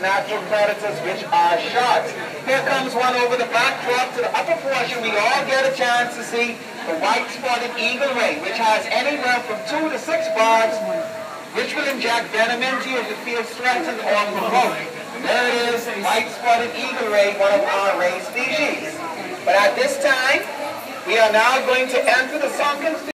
natural predators, which are sharks. Here comes one over the backdrop to the upper portion. We all get a chance to see the white-spotted eagle ray, which has anywhere from 2 to 6 barbs, which will inject venom into you if it feels threatened or provoked. There it is, white-spotted eagle ray, one of our ray species. But at this time, we are now going to enter the sunken